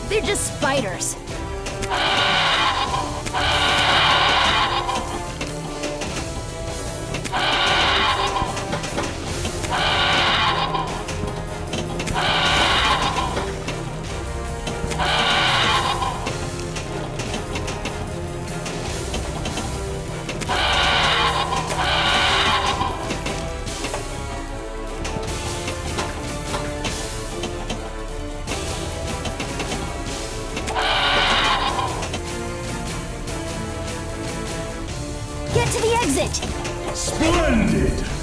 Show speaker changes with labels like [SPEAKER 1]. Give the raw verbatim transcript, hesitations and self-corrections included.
[SPEAKER 1] They're just spiders. Get to the exit!
[SPEAKER 2] Splendid!